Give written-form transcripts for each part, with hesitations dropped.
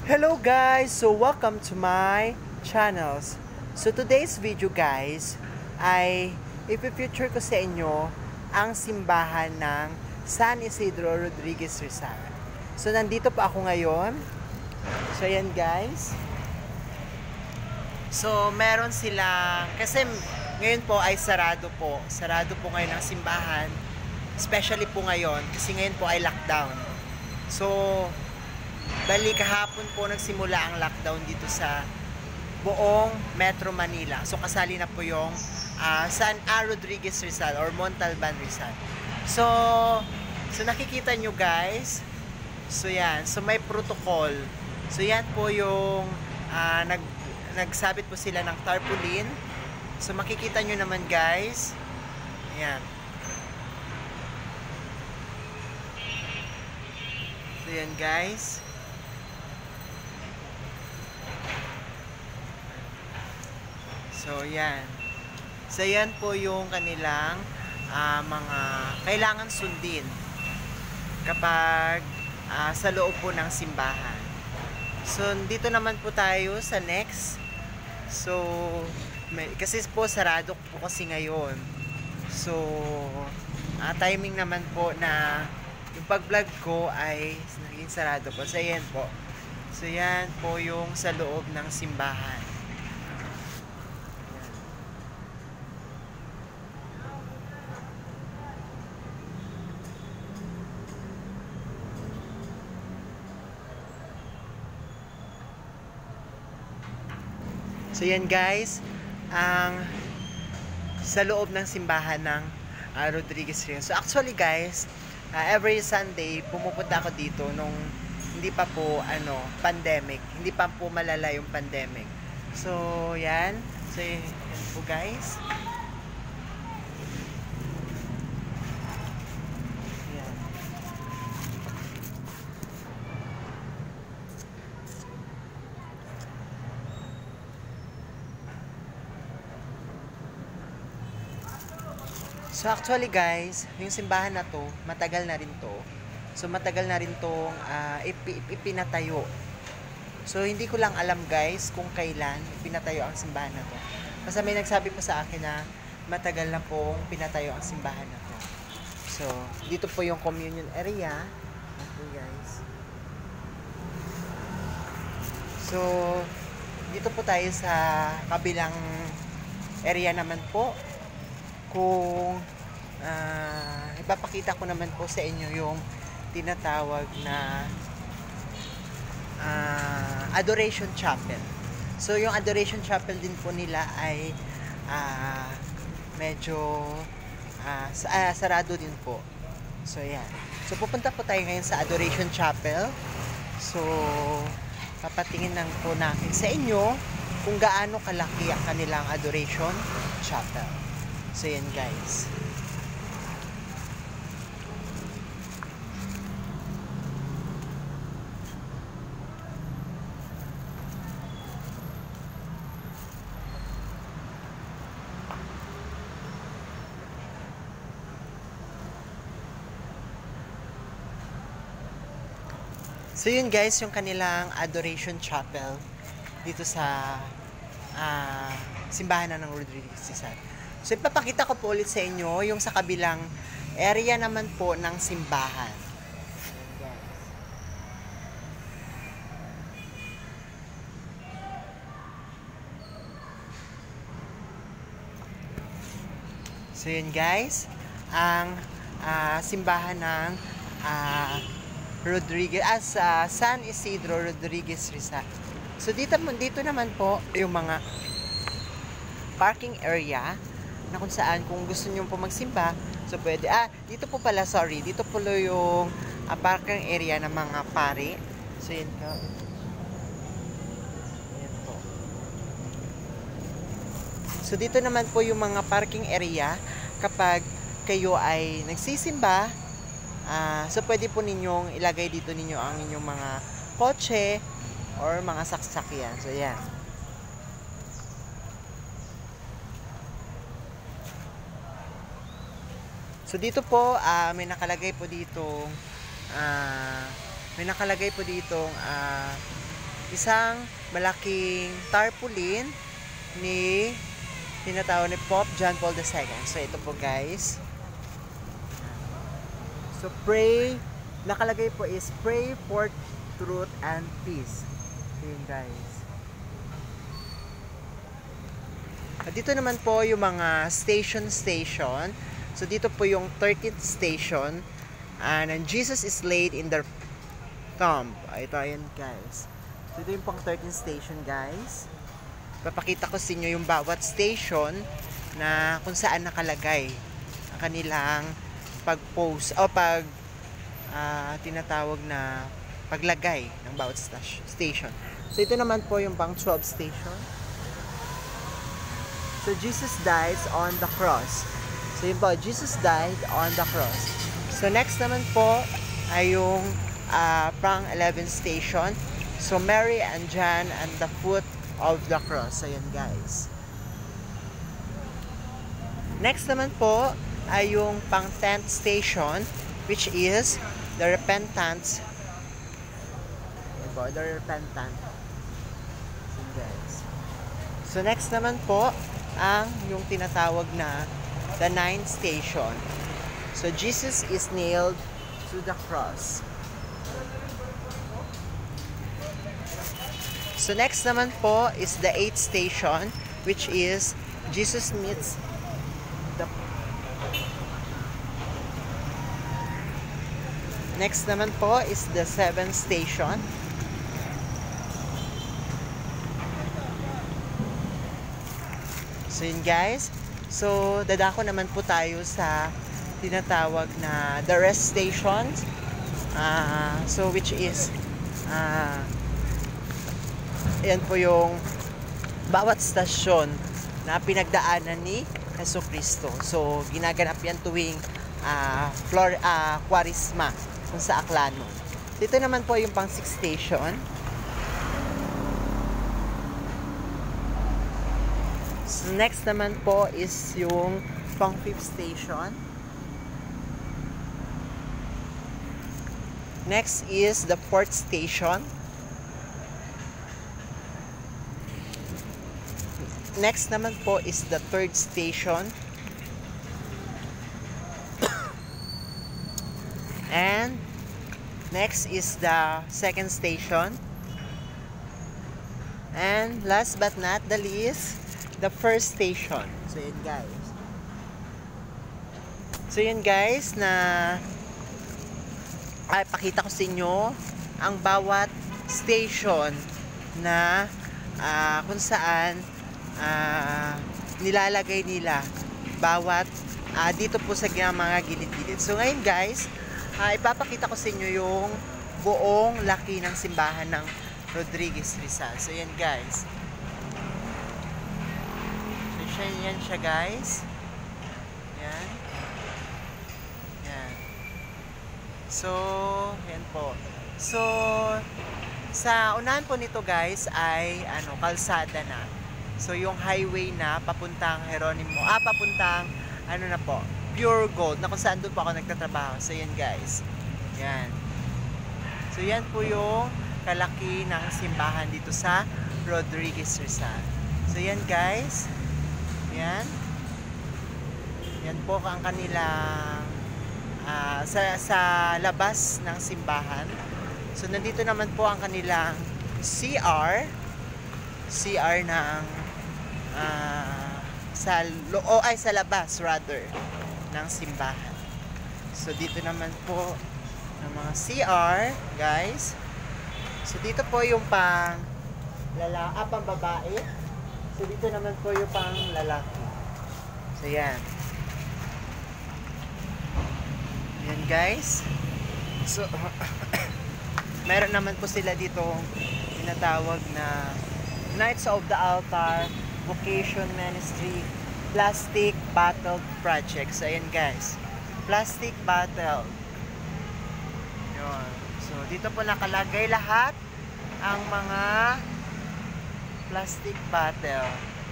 Hello guys! So welcome to my channels. So today's video guys ay ipi-feature ko sa inyo ang simbahan ng San Isidro Rodriguez Rizal. So nandito pa ako ngayon. So ayan guys. So meron silang, kasi ngayon po ay sarado po. Sarado po ngayon ang simbahan. Especially po ngayon kasi ngayon po ay lockdown. So bali kahapon po nagsimula ang lockdown dito sa buong Metro Manila. So kasali na po yung San Rodriguez Rizal or Montalban Rizal. So nakikita nyo guys. So yan. So may protocol. So yan po yung nagsabit po sila ng tarpaulin. So makikita nyo naman guys. Ayan. So yan guys. So, yan. So, yan po yung kanilang mga kailangan sundin kapag sa loob po ng simbahan. So, dito naman po tayo sa next. So, kasi po sarado po kasi ngayon. So, timing naman po na yung pag-vlog ko ay naging sarado po. So, yan po. So, yan po yung sa loob ng simbahan. So yan guys, ang sa loob ng simbahan ng Rodriguez Rizal. So actually guys, every Sunday pumupunta ako dito nung hindi pa po pandemic, hindi pa po malala yung pandemic. So yan, so yan po guys. So actually guys, yung simbahan na to, matagal na rin to. So matagal na rin tong ipinatayo. So hindi ko lang alam guys kung kailan pinatayo ang simbahan na to. Basta may nagsabi po sa akin na matagal na pong pinatayo ang simbahan na to. So dito po yung communion area. Okay guys. So dito po tayo sa kabilang area naman po. Kung ipapakita ko naman po sa inyo yung tinatawag na Adoration Chapel. So yung Adoration Chapel din po nila ay medyo sarado din po. So yan. So pupunta po tayo ngayon sa Adoration Chapel. So papatingin lang po natin sa inyo kung gaano kalaki ang kanilang Adoration Chapel. So yan guys. So yun guys, yung kanilang Adoration Chapel dito sa simbahan ng Rodriguez Rizal. So ipapakita ko po ulit sa inyo yung sa kabilang area naman po ng simbahan. So yun guys, ang simbahan ng San Isidro Rodriguez Rizal. So dito naman po yung mga parking area na kung saan kung gusto niyo po magsimba, so pwede. Dito po pala, sorry. Dito po yung parking area ng mga pari. So yun po. Yan po. So dito naman po yung mga parking area kapag kayo ay nagsisimba. So pwede po ninyong ilagay dito ninyo ang inyong mga kotse or mga saksakyan. So yan. So dito po may nakalagay po dito isang malaking tarpaulin ni tinatawag ni Pope John Paul II. So ito po guys. So pray, nakalagay po is pray for truth and peace. So yun guys. Dito naman po yung mga station. So dito po yung 13th station. And Jesus is laid in the tomb. Ito ayan guys. So ito yung pang 13th station guys. Papakita ko sa inyo yung bawat station na kung saan nakalagay ang kanilang pag-post o tinatawag na paglagay ng bawat station. So ito naman po yung pang 12 station. So Jesus dies on the cross. So yun po, Jesus died on the cross. So next naman po ay yung pang 11 station. So Mary and John and the foot of the cross. So yun guys. Next naman po ay yung pang 10th station, which is the repentance. Yun po, the repentant. So guys. So next naman po ang yung tinatawag na the 9th station. So Jesus is nailed to the cross. So next naman po is the 8th station, which is Jesus meets the... Next naman po is the 7th station. So yun guys. So dadako naman po tayo sa tinatawag na the rest stations. So which is yan po yung bawat stasyon na pinagdaanan ni Jesucristo. So ginaganap yan tuwing Kwarisma kung sa Aklano. Dito naman po yung pang 6th station. So next naman po is yung pang 5th station. Next is the 4th station. Next naman po is the 3rd station. And next is the 2nd station. And last but not the least, the 1st station. So yun guys. So yun guys na pakita ko sa inyo ang bawat station na kung saan nilalagay nila bawat dito po sa mga gilid-gilid. So ngayon guys, ipapakita ko sa inyo yung buong laki ng simbahan ng Rodriguez Rizal. So yan guys. So yan siya guys. Yan. Yan. So yan po. So sa unahan po nito guys ay kalsada na. So yung highway na papuntang Jeronimo, papuntang na po, Pure Gold, na kung saan doon po ako nagtatrabaho. So yan guys. Yan. So yan po yung kalaki ng simbahan dito sa Rodriguez Rizal. So yan guys. Yan. Yan po ang kanilang sa labas ng simbahan. So nandito naman po ang kanilang CR ng sa labas rather ng simbahan. So dito naman po ng mga CR guys. So dito po yung pang babae. So dito naman po yung pang lalaki. So yan. Yan guys. So meron naman po sila dito tinatawag na Knights of the Altar Vocation Ministry Plastic Bottle Project. So ayan guys, plastic bottle. Yun. So dito po nakalagay lahat ang mga plastic bottle.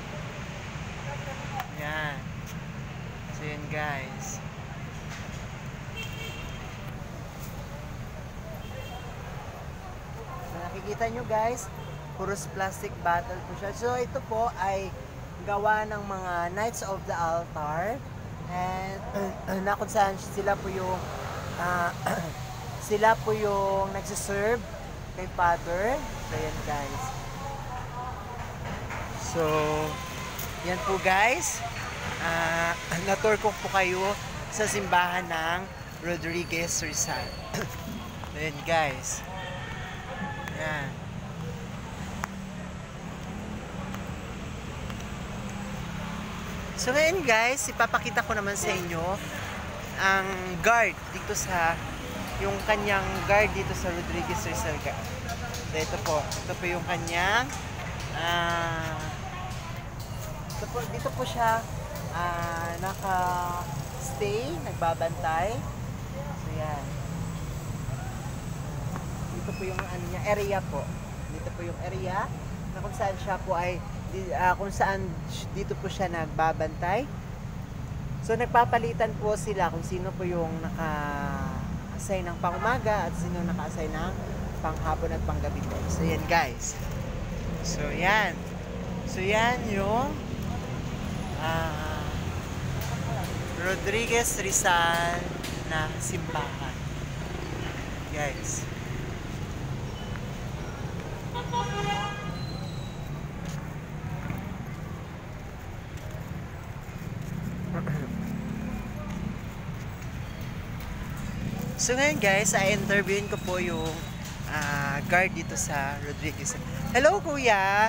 Yan. So yan guys. So makikita nyo guys, puros plastic bottle po siya. So ito po ay gawa ng mga Knights of the Altar. And na kung saan sila po yung sila po yung nagsiserve kay Father. So yan guys. So yan po guys. Na-tour ko po kayo sa simbahan ng Rodriguez Rizal. Ayan guys. Yan. So ngayon guys, ipapakita ko naman sa inyo ang guard dito sa yung kanyang guard dito sa Rodriguez Rizal. So ito po yung kanyang dito po siya naka-stay, nagbabantay. So yan. Dito po yung ano niya, area po. Dito po yung area na kung saan siya po ay kung saan dito po siya nagbabantay. So nagpapalitan po sila kung sino po yung naka-assign ng pangumaga at sino naka-assign ng panghapon at panggabi po. So yan guys. So yan. So yan yung Rodriguez Rizal na simbahan. Guys. So ngayon guys, i-interviewin ko po yung guard dito sa Rodriguez. Hello kuya!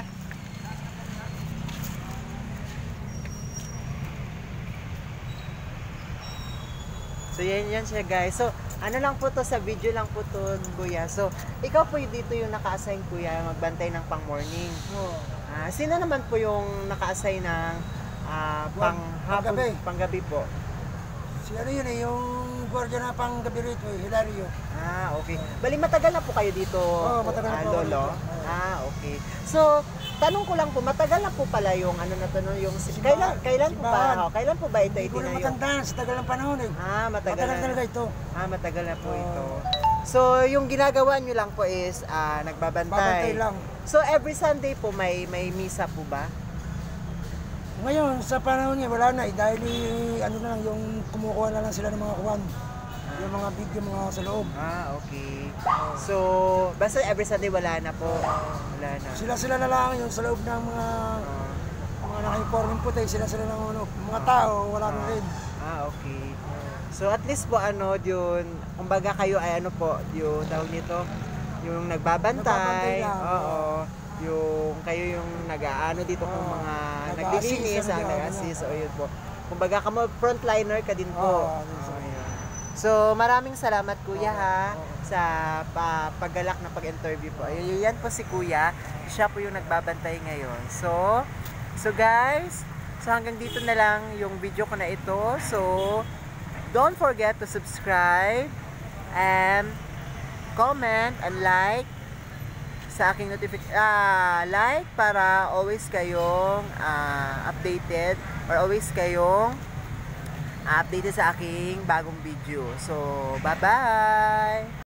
So yan siya guys. So ano lang po to, sa video lang po to kuya. So ikaw po dito yung naka-assign kuya magbantay ng pang morning. Sino naman po yung naka-assign ng panggabi po? Si ano yun yung gwardiya na panggabi rito, Hilario. Okay. Bali matagal na po kayo dito, matagal na po lolo? Okay. So tanong ko lang po, matagal na po pala yung ano na to, yung kailan po ba? Kailan po ba ito itinayo? Hindi ko na matandaan sa tagal ng panahon eh. Matagal na talaga ito. Matagal na po ito. So yung ginagawa nyo lang po is nagbabantay. Babantay lang. So every Sunday po may misa po ba? Ngayon sa panahon niya wala na eh, dahil ano na lang yung kumukuha na lang sila ng mga kuwan. Yung mga video mga sa loob. Okay. So basta every Sunday wala na po. Wala na. Sila na lang yung sa loob ng mga naka-uniform puti, sila lang mga tao wala na rin. Okay. So at least po yun, kumbaga kayo ay ano po, yung tawag nito, yung nagbabantay. Oo. Yung kayo yung nag-aano dito kung mga naglilinis, nag-assist o yun po. Kumbaga frontliner ka din po. So maraming salamat kuya sa paggalak na pag-interview po. Yan po si kuya, siya po yung nagbabantay ngayon. So guys, so hanggang dito na lang yung video ko na ito. So don't forget to subscribe and comment and like sa aking like para always kayong updated or always kayong updated sa aking bagong video. So bye bye.